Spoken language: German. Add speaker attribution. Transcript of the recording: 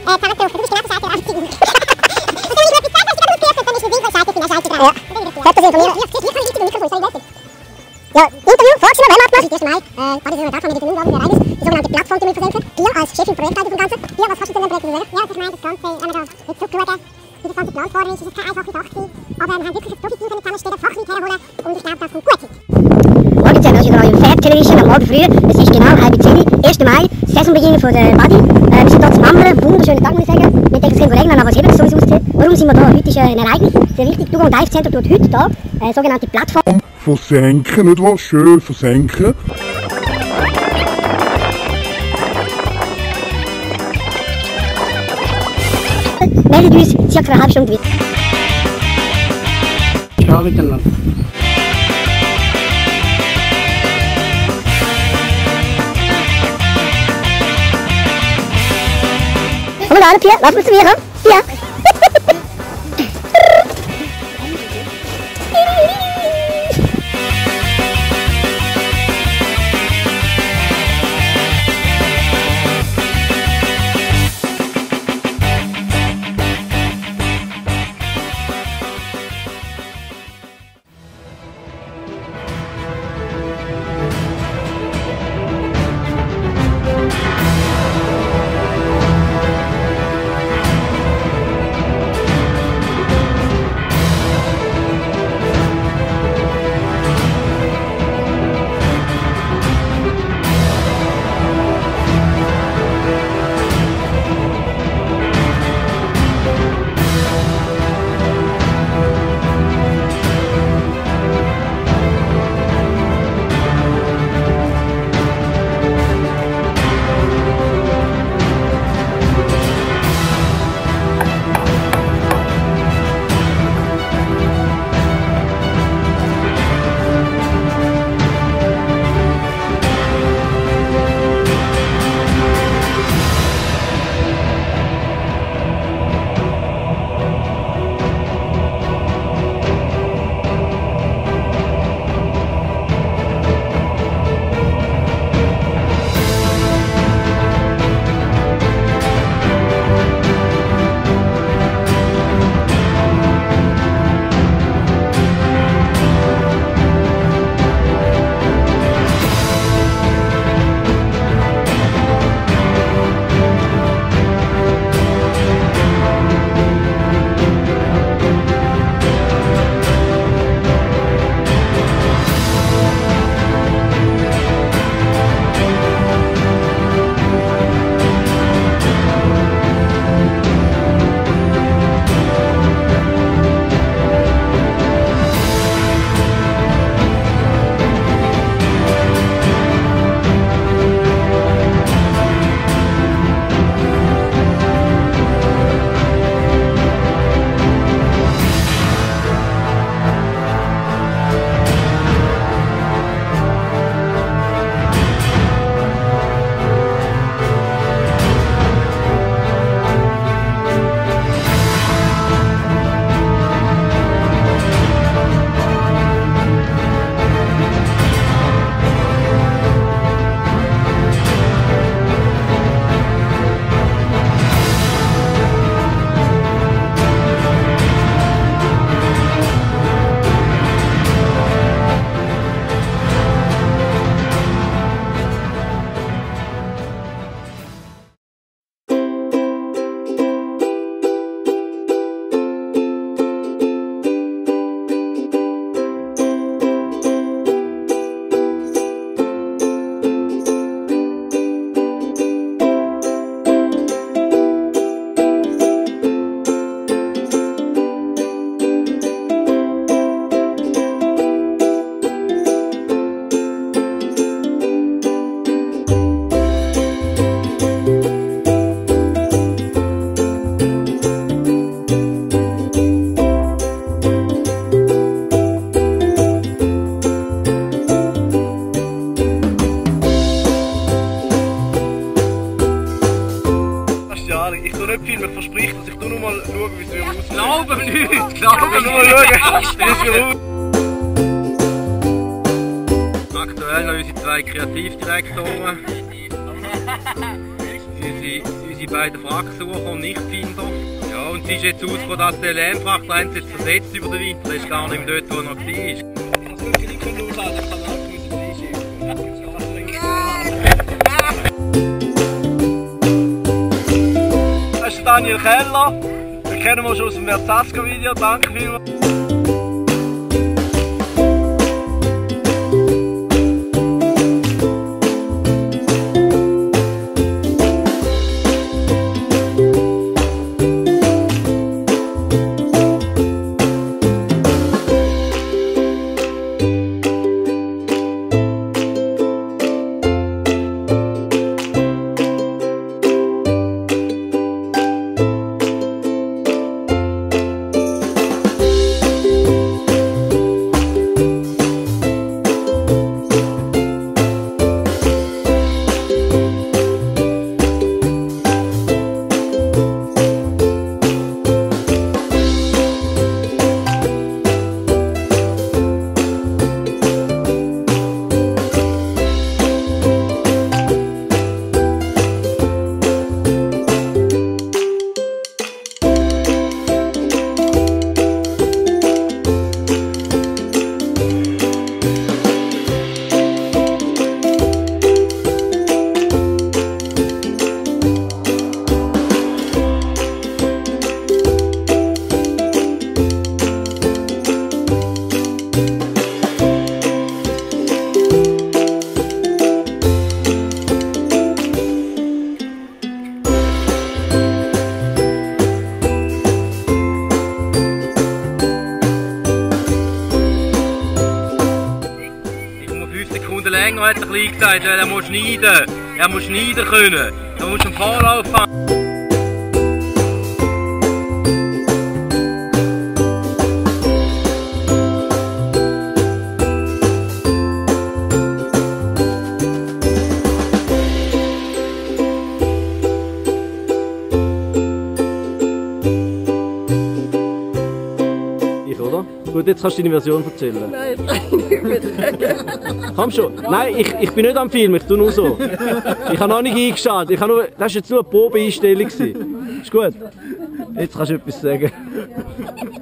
Speaker 1: Zusammenbruch, du bist genau der Seite, und wenn ich etwas sage, was ich gerade aufgehört habe, dann ist eine Winkelseite, ich bin eine Seite dran. Ja, ich das informieren. Hier kann ich richtig Mikrofon, sorry, warte. Ja, Interview, fragst du noch, wer macht das? Das ist das 1. Mai. War das da, kann ich den Termin sagen, wer rein ist. Die sogenannte Plattform zu versenken. Dir als Chefin Projektleiter vom Ganzen. Dir, was kannst du denn am Projekt sagen? Ja, also ich meine, das Ganze, wenn wir da jetzt zurückschauen, wie das Ganze geplant worden ist es keine einfache Sache gewesen. Aber wir haben wirklich ein Profiteam zusammenstellen, Fachleute herholen und ich glaube, das kommt gut hin.
Speaker 2: Morgen sehen wir uns wieder im Fair Television am Morgen früh. Es ist genau 9:30, 1. Mai, Saisonbeginn von der Body. Wir sind hier zu Mammern, wunderschönen Tag muss ich sagen. Wir denken, es können Kollegen an, aber es eben so wie es aussieht. Warum sind wir da? Heute ist ein Ereignis, sehr wichtig. Dugong Dive Center tut heute hier eine sogenannte Plattform
Speaker 3: versenken, nicht wahr? Schön versenken.
Speaker 2: Meldet uns circa eine halbe Stunde wieder.
Speaker 4: Ciao miteinander.
Speaker 2: Komm mal an, Pia, lass uns zu mir, komm. Pia.
Speaker 5: Aktuell noch unsere zwei Kreativdirektoren. Sie sind
Speaker 4: die beiden Wracksucher und Nichtfinder. Ja, und sie ist jetzt ausgekommen, dass der Lärmfrachter jetzt versetzt über den Winter, der ist gar nicht mehr dort, wo er noch war. Das ist Daniel Keller, den kennen wir schon aus dem Verzaska-Video, danke vielmals. Länger hat er klein gesagt, weil er muss schneiden. Er muss schneiden können. Er muss einen Vorlauf haben. Oder? Gut, jetzt kannst du deine Version erzählen. Nein, ich will komm schon. Nein, ich bin nicht am Film, ich tue nur so. Ich habe noch nicht eingeschaltet. Das war jetzt nur eine Probeeinstellung. Ist gut. Jetzt kannst du etwas sagen.